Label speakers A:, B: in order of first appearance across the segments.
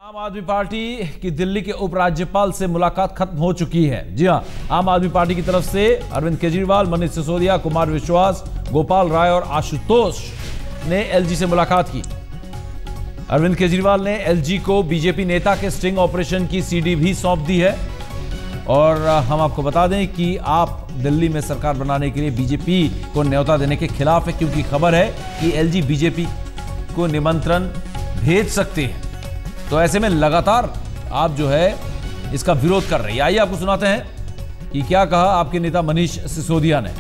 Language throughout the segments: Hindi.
A: आम आदमी पार्टी की दिल्ली के उपराज्यपाल से मुलाकात खत्म हो चुकी है। जी हां, आम आदमी पार्टी की तरफ से अरविंद केजरीवाल, मनीष सिसोदिया, कुमार विश्वास, गोपाल राय और आशुतोष ने एलजी से मुलाकात की। अरविंद केजरीवाल ने एलजी को बीजेपी नेता के स्टिंग ऑपरेशन की सीडी भी सौंप दी है। और हम आपको बता दें कि आप दिल्ली में सरकार बनाने के लिए बीजेपी को न्योता देने के खिलाफ है, क्योंकि खबर है कि एलजी बीजेपी को निमंत्रण भेज सकते हैं। तो ऐसे में लगातार आप जो है इसका विरोध कर रही है। आइए आपको सुनाते हैं कि क्या कहा आपके नेता मनीष सिसोदिया ने।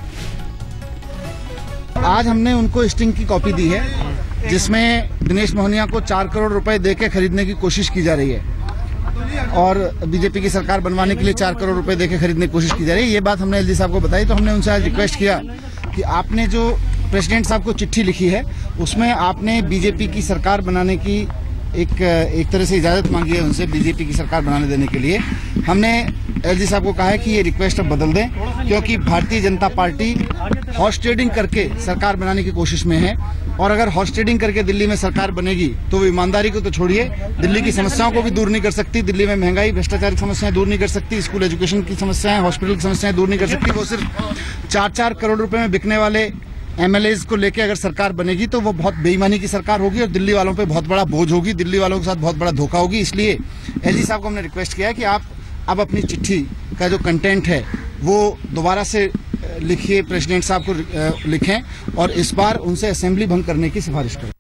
B: आज हमने उनको स्टिंग की कॉपी दी है, जिसमें दिनेश मोहनिया को 4 करोड़ रुपए देके खरीदने की कोशिश की जा रही है और बीजेपी की सरकार बनवाने के लिए 4 करोड़ रुपए देके खरीदने की कोशिश की जा रही है। ये बात हमने एलजी साहब को बताई, तो हमने उनसे आज रिक्वेस्ट किया कि आपने जो प्रेसिडेंट साहब को चिट्ठी लिखी है उसमें आपने बीजेपी की सरकार बनाने की एक तरह से इजाजत मांगी है उनसे, बीजेपी की सरकार बनाने देने के लिए। हमने एलजी साहब को कहा है कि ये रिक्वेस्ट अब बदल दें, क्योंकि Bharatiya Janata party horse trading करके सरकार बनाने की कोशिश में है। और अगर हॉर्स ट्रेडिंग करके दिल्ली में सरकार बनेगी तो वो ईमानदारी को तो छोड़िए, दिल्ली की समस्याओं को भी दूर नहीं कर सकती। दिल्ली में महंगाई, भ्रष्टाचार की समस्याएं दूर नहीं कर सकती, स्कूल एजुकेशन की समस्याएं, हॉस्पिटल की समस्याएं दूर नहीं कर सकती। वो सिर्फ 4-4 करोड़ रुपए में बिकने वाले एमएलएज को लेके अगर सरकार बनेगी तो वो बहुत बेईमानी की सरकार होगी और दिल्ली वालों पे बहुत बड़ा बोझ होगी, दिल्ली वालों के साथ बहुत बड़ा धोखा होगी। इसलिए एलजी साहब को हमने रिक्वेस्ट किया है कि आप अब अपनी चिट्ठी का जो कंटेंट है वो दोबारा से लिखिए, प्रेसिडेंट साहब को लिखें और इस बार उनसे असेंबली भंग करने की सिफारिश करें।